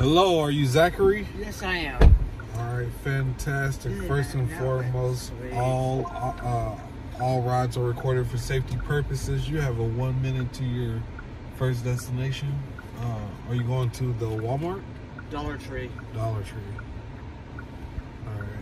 Hello, are you Zachary? Yes, I am. All right, fantastic. Yeah, First and that foremost, was sweet. all rides are recorded for safety purposes. You have a 1 minute to your first destination. Are you going to the Walmart? Dollar Tree. Dollar Tree. All right.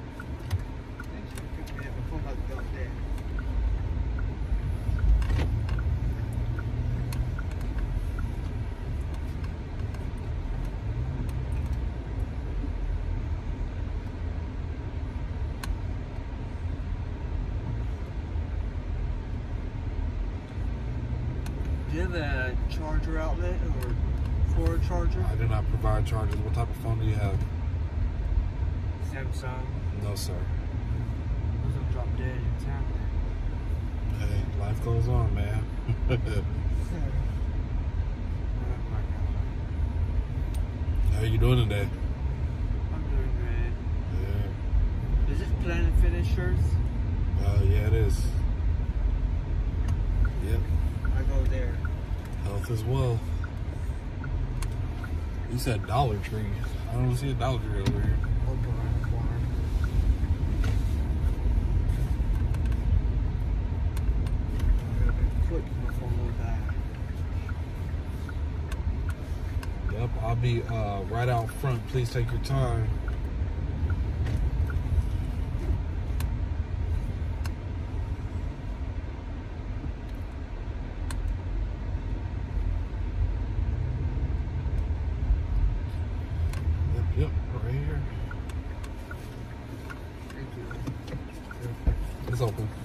Do you have a charger outlet or for a charger? I do not provide chargers. What type of phone do you have? Samsung. No, sir. Those will drop dead in town. Hey, life goes on, man. How you doing today? I'm doing great. Yeah. Is this Planet Fitness shirts? Yeah, it is. Yep. I go there. Health as well. You said Dollar Tree. I don't see a Dollar Tree over here. Open around the corner. I'm gonna be quick before we go back. Yep, I'll be right out front. Please take your time. Yep, right here. Thank you. It's open.